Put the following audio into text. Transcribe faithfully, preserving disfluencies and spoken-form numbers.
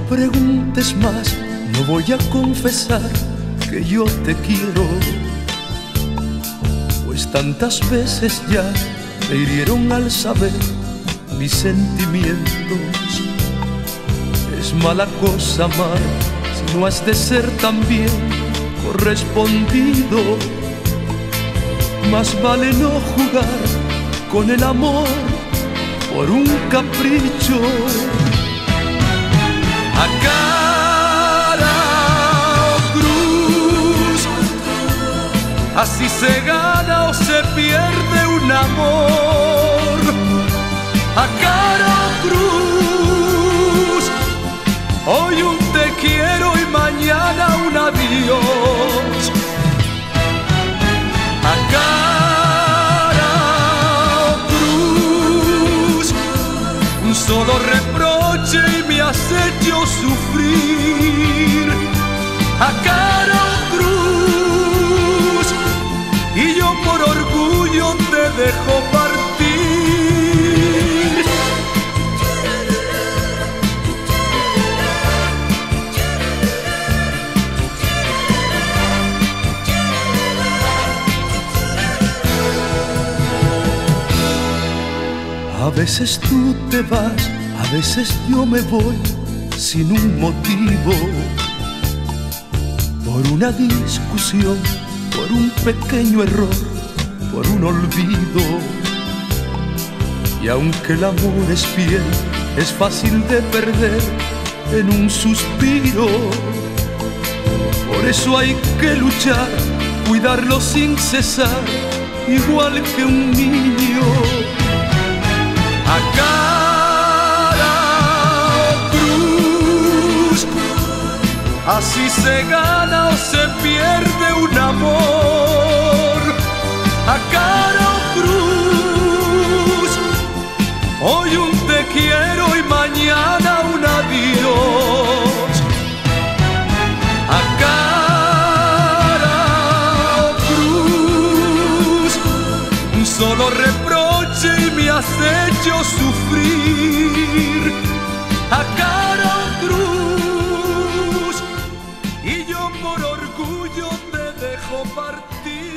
preguntes más, no voy a confesar que yo te quiero, pues tantas veces ya me hirieron al saber mis sentimientos. Es mala cosa amar si no has de ser también correspondido. Más vale no jugar con el amor por un capricho. A cara o cruz, así se gana o se pierde un amor. A cara o cruz, hoy un te quiero y mañana un adiós. A cara o cruz, un solo reproche y me has hecho sufrir. A cara o cruz, y yo por orgullo te dejo partir. A veces tú te vas, a veces yo me voy sin un motivo, por una discusión, por un pequeño error, por un olvido. Y aunque el amor es fiel, es fácil de perder en un suspiro. Por eso hay que luchar, cuidarlo sin cesar, igual que un niño. A cara o cruz, así se gana o se pierde un amor. A cara o cruz, hoy un te quiero y mañana un adiós. A cara o cruz, un solo reproche y me has hecho sufrir. A cara o cruz, y yo por orgullo te dejo partir.